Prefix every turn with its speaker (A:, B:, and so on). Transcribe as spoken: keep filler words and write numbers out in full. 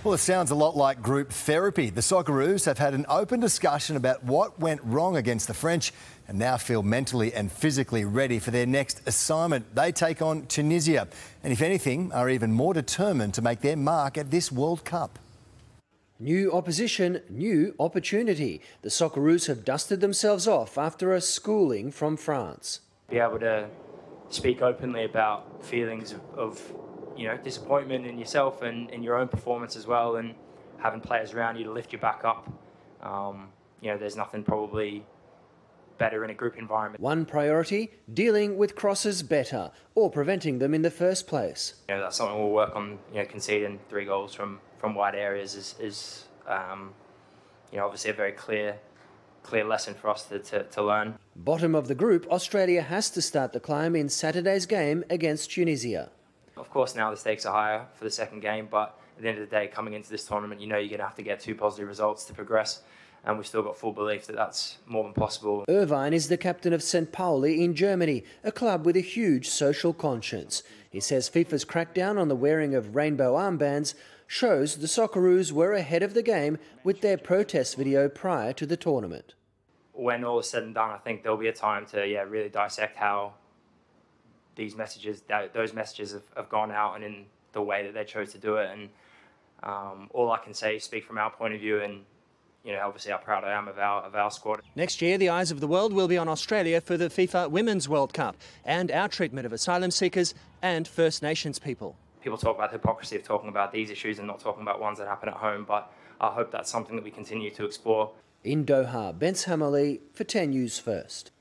A: Well, it sounds a lot like group therapy. The Socceroos have had an open discussion about what went wrong against the French and now feel mentally and physically ready for their next assignment. They take on Tunisia and, if anything, are even more determined to make their mark at this World Cup.
B: New opposition, new opportunity. The Socceroos have dusted themselves off after a schooling from France.
C: Be able to speak openly about feelings of, of you know, disappointment in yourself and in your own performance as well, and having players around you to lift you back up. Um, you know, there's nothing probably better in a group environment.
B: One priority, dealing with crosses better or preventing them in the first place.
C: You know, that's something we'll work on. You know, conceding three goals from, from wide areas is, is um, you know, obviously a very clear clear lesson for us to, to, to learn.
B: Bottom of the group, Australia has to start the climb in Saturday's game against Tunisia.
C: Of course, now the stakes are higher for the second game, but at the end of the day, coming into this tournament, you know you're going to have to get two positive results to progress, and we've still got full belief that that's more than possible.
B: Irvine is the captain of Saint Pauli in Germany, a club with a huge social conscience. He says FIFA's crackdown on the wearing of rainbow armbands shows the Socceroos were ahead of the game with their protest video prior to the tournament.
C: When all is said and done, I think there'll be a time to yeah really dissect how these messages, those messages have, have gone out and in the way that they chose to do it. And um, all I can say is speak from our point of view and, you know, obviously how proud I am of our, of our squad.
D: Next year, the eyes of the world will be on Australia for the FIFA Women's World Cup and our treatment of asylum seekers and First Nations people.
C: People talk about the hypocrisy of talking about these issues and not talking about ones that happen at home, but I hope that's something that we continue to explore.
B: In Doha, Ben Hamali for ten News First.